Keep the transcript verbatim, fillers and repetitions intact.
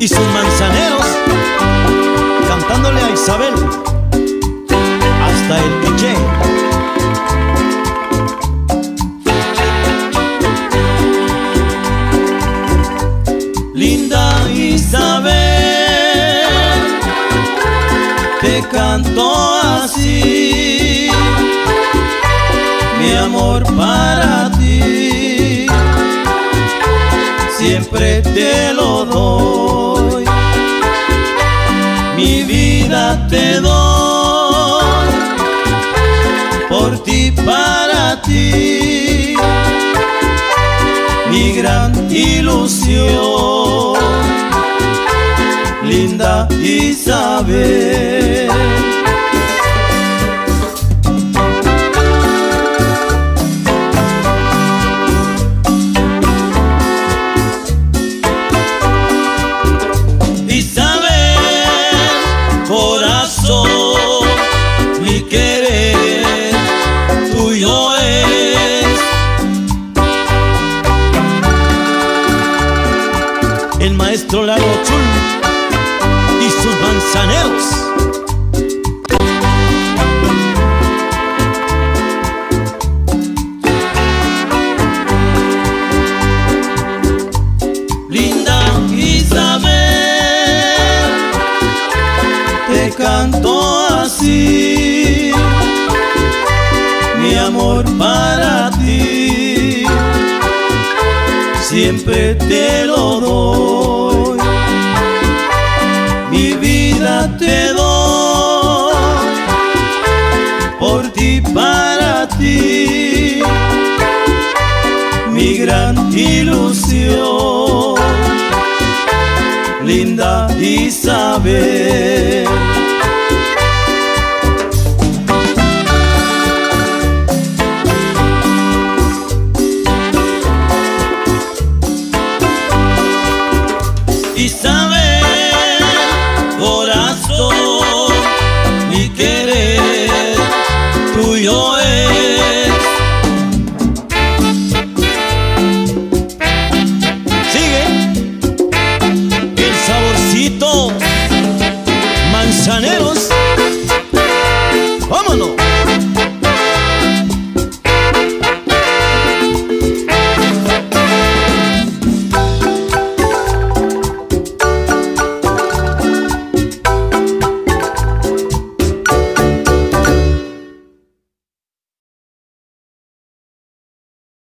y sus manzaneros, cantándole a Isabel hasta el Quiché. Linda Isabel, te canto así, mi amor para ti, siempre te lo doy, mi vida te doy, por ti, para ti, mi gran ilusión, linda Isabel. Mi querer tuyo es, el maestro Lalo Chul y sus manzaneros. Linda Isabel, te canto así, mi amor para ti, siempre te lo doy, mi vida te doy, por ti, para ti, mi gran ilusión, linda Isabel.